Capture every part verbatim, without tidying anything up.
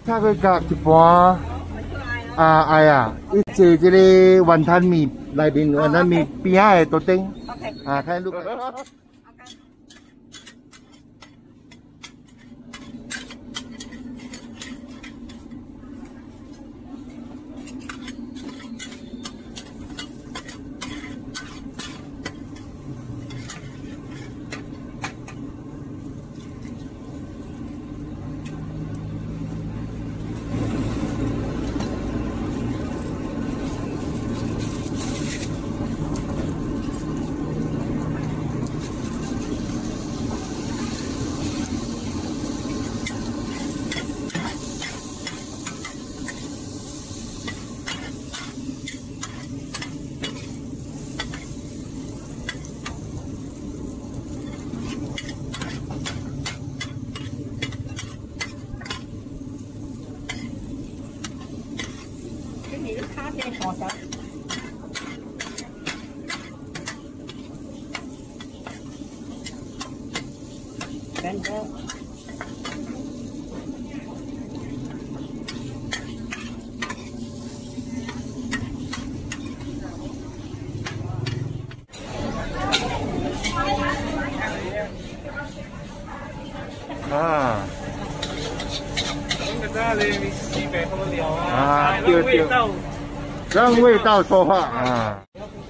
他会夹一盘啊哎呀，一坐这个碗摊米内面碗摊米边下的桌顶啊，看路。 真的。 啊。 那个在里面西北风聊啊， 啊， 对对， 让味道说话啊。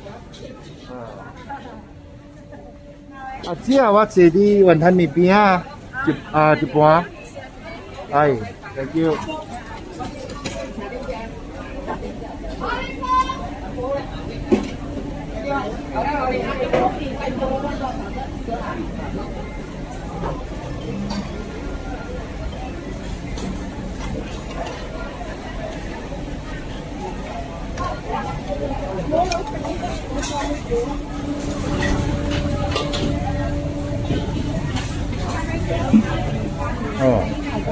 啊，姐啊，我坐伫云吞面边啊，一啊一盘，哎 ，thank you。哦，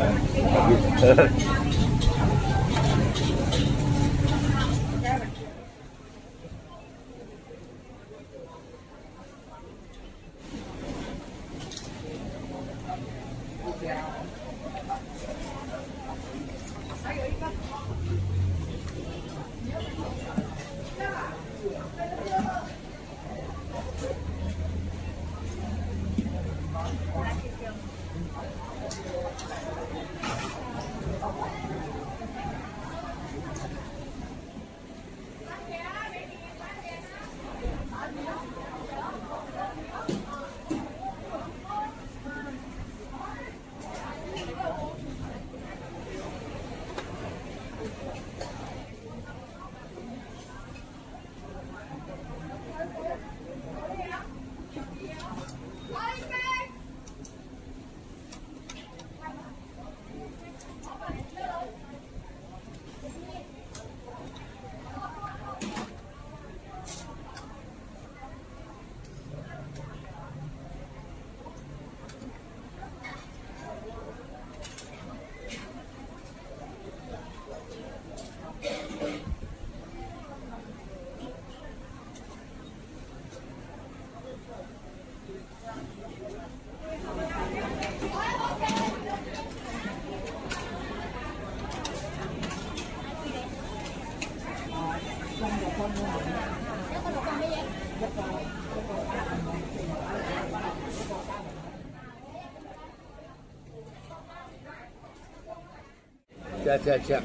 吃吃吃。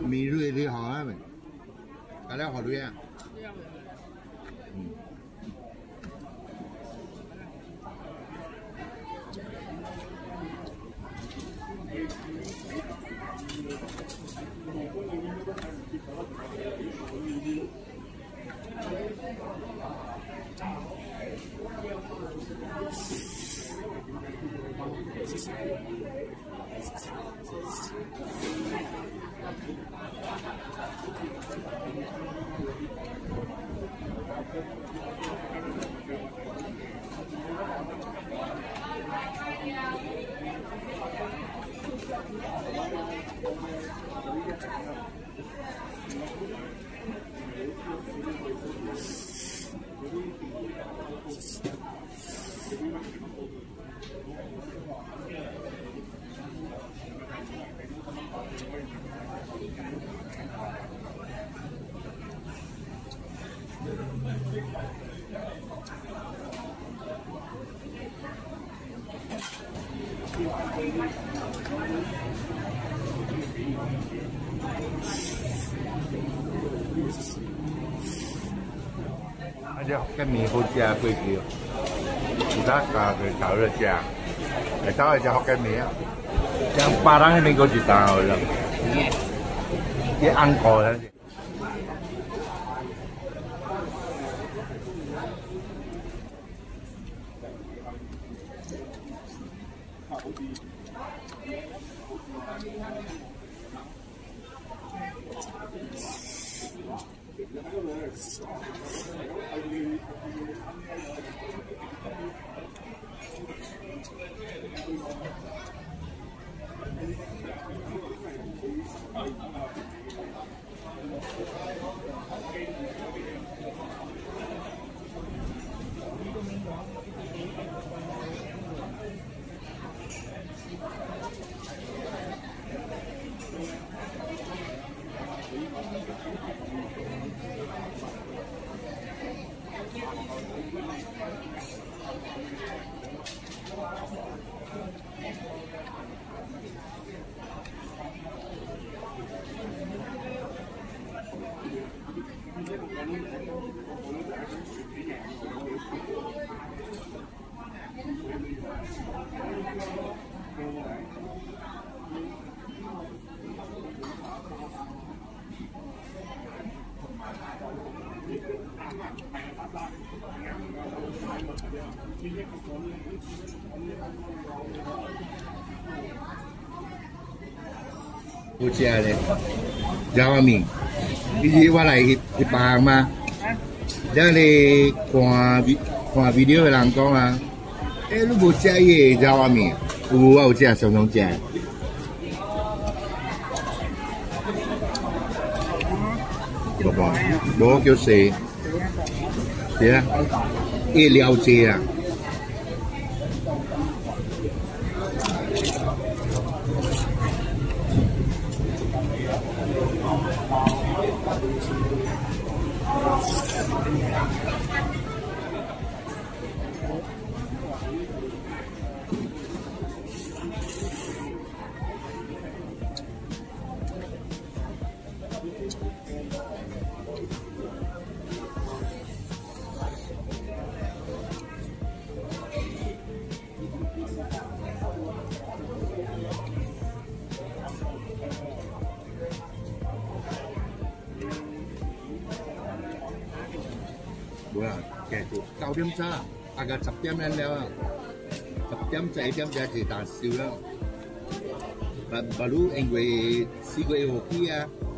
米瑞你好啊咪，大家好瑞啊。嗯。啊，这福建面好食贵啲，其他家佢炒热食，嚟炒嚟只福建面啊，像巴人嗰邊嗰一檔嚟啦，啲安過啦。好食咧，炒阿面，以前我来去去北航嘛，然后你看看 video 的人讲啊，诶，你无食伊个炒阿面，有我有食，常常食。无无，无叫食，是啊，伊了解啊。冇啦，其實九點咋，大概十點零了，十點十一點就係大少啦。不不如因為四個月後期啊。